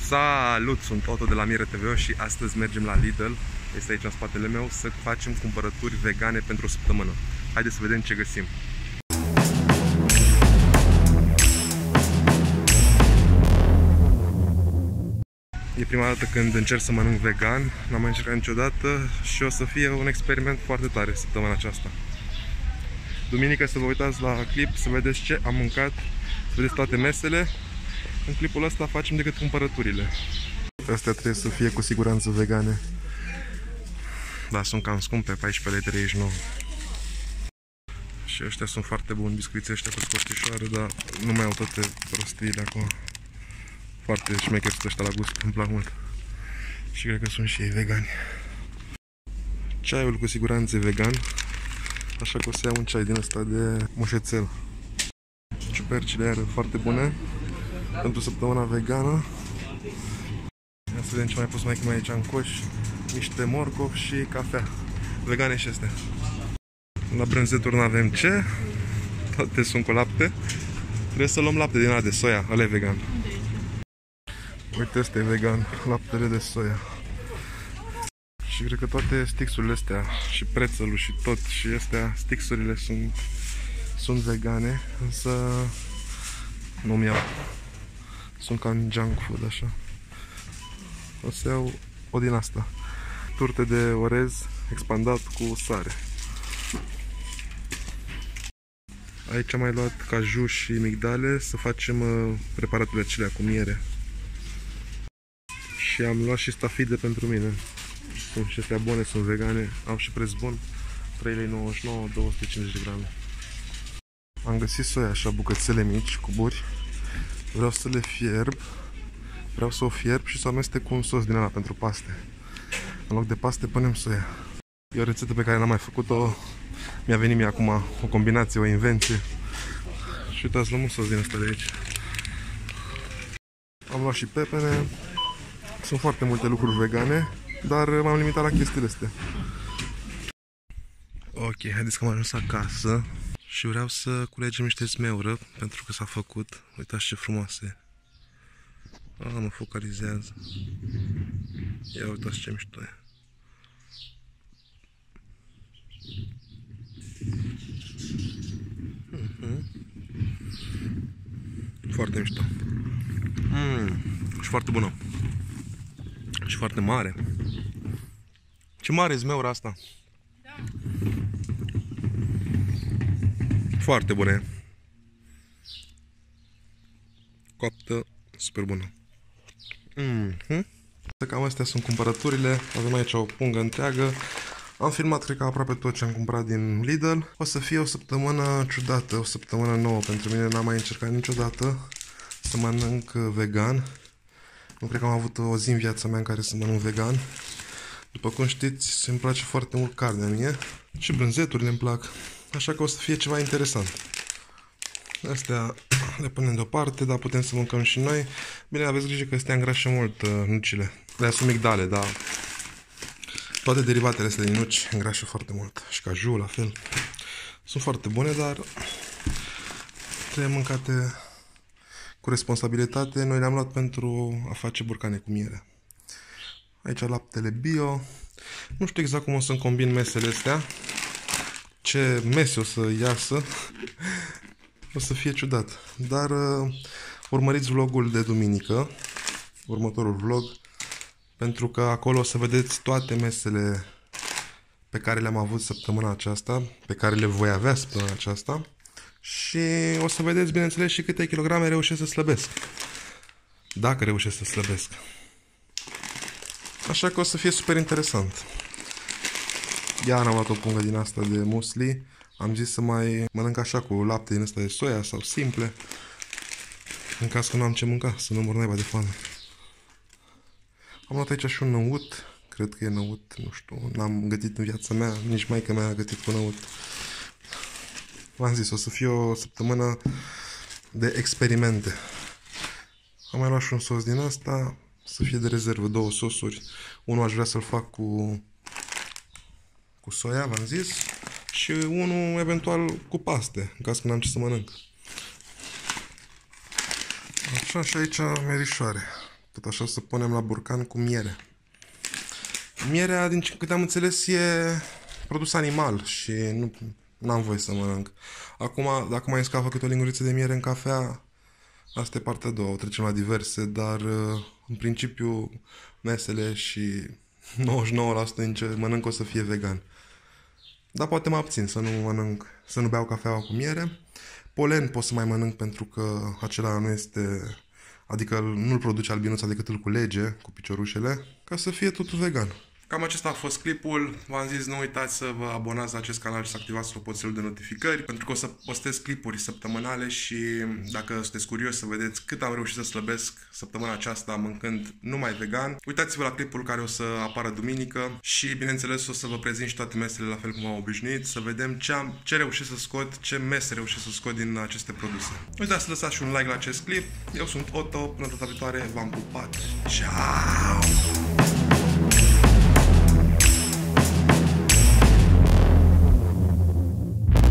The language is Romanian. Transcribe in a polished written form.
Salut! Sunt Otto de la Mire TV și astăzi mergem la Lidl, este aici în spatele meu, să facem cumpărături vegane pentru o săptămână. Haideți să vedem ce găsim. E prima dată când încerc să mănânc vegan, n-am mai încercat niciodată și o să fie un experiment foarte tare săptămâna aceasta. Duminică să vă uitați la clip, să vedeți ce am mâncat, să vedeți toate mesele. În clipul ăsta facem decât cumpărăturile. Astea trebuie să fie cu siguranță vegane. Dar sunt cam scumpe, 14,39 lei. Și ăștia sunt foarte buni, biscuiții ăștia cu scorțișoară, dar nu mai au toate prostiile acum. Foarte șmecheri sunt ăștia la gust, îmi plac mult. Și cred că sunt și ei vegani. Ceaiul cu siguranță e vegan, așa că o să iau un ceai din ăsta de mușețel. Ciupercile iară foarte bune pentru săptămâna vegană. Ia să vedem ce mai pus mai aici în coș. Niște morcov și cafea. Vegane și astea. La brânzeturi nu avem ce. Toate sunt cu lapte. Trebuie să luăm lapte din ăla de soia. Ăla e vegan. Uite, ăsta e vegan. Laptele de soia. Și cred că toate stixurile astea și prețelul și tot și astea, stixurile sunt vegane, însă nu-mi iau. Sunt ca în junk food, așa. O să iau o din asta. Turte de orez expandat cu sare. Aici am mai luat caju și migdale să facem preparaturile acelea cu miere. Și am luat și stafide pentru mine. Sunt și astea bune, sunt vegane, au și preț bun. 3,99 lei, 250 de grame. Am găsit soia așa, bucățele mici, cuburi. Vreau să le fierb. Vreau să o fierb și să o amestec cu un sos din ăla pentru paste. În loc de paste punem soia. E o rețetă pe care n-am mai făcut-o. Mi-a venit mie acum o combinație, o invenție. Și uitați, luăm un sos din ăsta de aici. Am luat și pepene. Sunt foarte multe lucruri vegane, dar m-am limitat la chestiile astea. Ok, haideți că am ajuns acasă. Și vreau să culegem niște zmeură, pentru că s-a făcut. Uitați ce frumoase. Mă focalizează. Ia uitați ce mișto e. Foarte mișto. Și foarte bună. Și foarte mare. Ce mare e zmeura asta. Da. Foarte bune. Coaptă, super bună. Cam astea sunt cumpărăturile. Avem aici o pungă întreagă. Am filmat, cred că, aproape tot ce am cumpărat din Lidl. O să fie o săptămână ciudată, o săptămână nouă pentru mine. N-am mai încercat niciodată să mănânc vegan. Nu cred că am avut o zi în viața mea în care să mănânc vegan. După cum știți, îmi place foarte mult carnea mie. Și brânzeturile îmi plac. Așa că o să fie ceva interesant. Astea le punem deoparte, dar putem să mâncăm și noi. Bine, aveți grijă că astea îngrașă mult nucile. Le sunt migdale, dar toate derivatele astea din nuci îngrașă foarte mult. Și caju, la fel. Sunt foarte bune, dar trebuie mâncate cu responsabilitate. Noi le-am luat pentru a face burcane cu miere. Aici laptele bio. Nu știu exact cum o să-mi combin mesele astea. Ce mese o să iasă. O să fie ciudat. Dar urmăriți vlogul de duminică. Următorul vlog. Pentru că acolo o să vedeți toate mesele pe care le-am avut săptămâna aceasta. Pe care le voi avea săptămâna aceasta. Și o să vedeți, bineînțeles, și câte kilograme reușesc să slăbesc. Dacă reușesc să slăbesc. Așa că o să fie super interesant. Iar am luat o pungă din asta de musli. Am zis să mai mănânc așa cu lapte din asta de soia sau simple. În caz că nu am ce mânca, să nu mor naiba de foame. Am luat aici și un năut. Cred că e năut, nu știu. N-am gătit în viața mea, nici maica mea a gătit cu năut. V-am zis, o să fie o săptămână de experimente. Am mai luat și un sos din asta. Să fie de rezervă, două sosuri. Unul aș vrea să-l fac cu soia, v-am zis. Și unul eventual cu paste, în caz că n-am ce să mănânc. Așa, și aici merișoare. tot așa o să punem la borcan cu miere. Mierea, din câte am înțeles, e produs animal și nu am voie să mănânc. Acum, dacă mai scapă câte o linguriță de miere în cafea, asta e partea a doua, o trecem la diverse, dar în principiu mesele și 99% din ce mănânc o să fie vegan. Dar poate mă abțin să nu beau cafeaua cu miere. Polen pot să mai mănânc pentru că acela nu este, adică nu-l produce albinuța decât îl culege cu piciorușele, ca să fie totul vegan. Cam acesta a fost clipul. V-am zis, nu uitați să vă abonați la acest canal și să activați clopoțelul de notificări, pentru că o să postez clipuri săptămânale și dacă sunteți curioși să vedeți cât am reușit să slăbesc săptămâna aceasta mâncând numai vegan, uitați-vă la clipul care o să apară duminică și, bineînțeles, o să vă prezint și toate mesele la fel cum am obișnuit, să vedem ce reușit să scot, ce mese reușit să scot din aceste produse. Uitați să lăsați și un like la acest clip. Eu sunt Otto, până data viitoare, v-am pupat. Ciao!